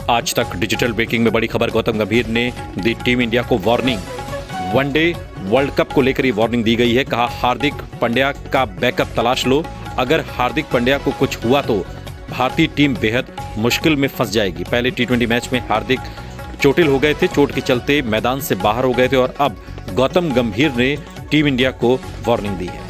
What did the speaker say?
आज तक digital breaking में बड़ी खबर, गौतम गंभीर ने दी टीम इंडिया को वार्निंग। वनडे वर्ल्ड कप को लेकर ये वार्निंग दी गई है। कहा हार्दिक पांड्या का बैकअप तलाश लो, अगर हार्दिक पांड्या को कुछ हुआ तो भारतीय टीम बेहद मुश्किल में फंस जाएगी। पहले टी20 मैच में हार्दिक चोटिल हो गए थे, चोट के चलते मैदान से बाहर हो गए थे और अब गौतम गंभीर ने टीम इंडिया को वार्निंग दी है।